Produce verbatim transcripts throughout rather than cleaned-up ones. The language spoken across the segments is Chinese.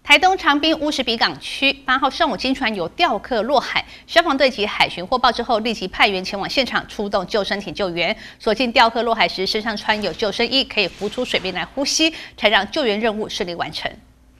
台东长滨乌石比港区八号上午，经传有钓客落海，消防队及海巡获报之后，立即派员前往现场出动救生艇救援。所幸钓客落海时身上穿有救生衣，可以浮出水面来呼吸，才让救援任务顺利完成。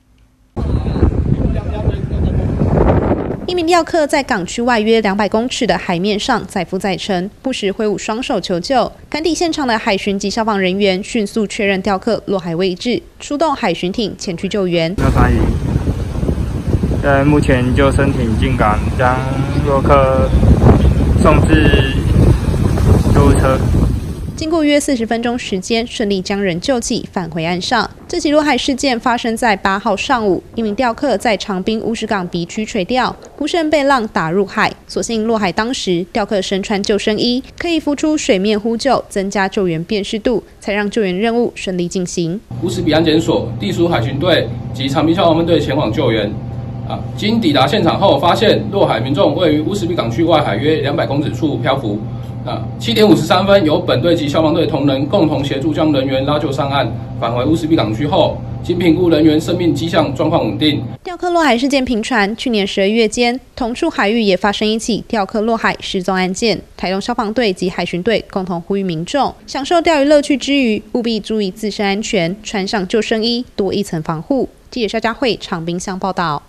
一名钓客在港区外约两百公尺的海面上载浮载沉，不时挥舞双手求救。赶抵现场的海巡及消防人员迅速确认钓客落海位置，出动海巡艇前去救援。 要参与，呃，目前救生艇进港，将落客送至救护车。 经过约四十分钟时间，顺利将人救起，返回岸上。这起落海事件发生在八号上午，一名钓客在长滨乌石港鼻区垂钓，不慎被浪打入海。所幸落海当时，钓客身穿救生衣，可以浮出水面呼救，增加救援辨识度，才让救援任务顺利进行。 乌石比安检所、地属海巡队及长滨消防分队前往救援。 啊，经抵达现场后，发现落海民众位于乌石比港区外海约两百公尺处漂浮。啊，七点五十三分，由本队及消防队同仁共同协助将人员拉救上岸，返回乌石比港区后，经评估人员生命迹象状况稳定。 钓客落海事件频传，去年十二月间，同处海域也发生一起钓客落海失踪案件。台东消防队及海巡队共同呼吁民众，享受钓鱼乐趣之余，务必注意自身安全，穿上救生衣，多一层防护。记者肖佳慧长滨乡报道。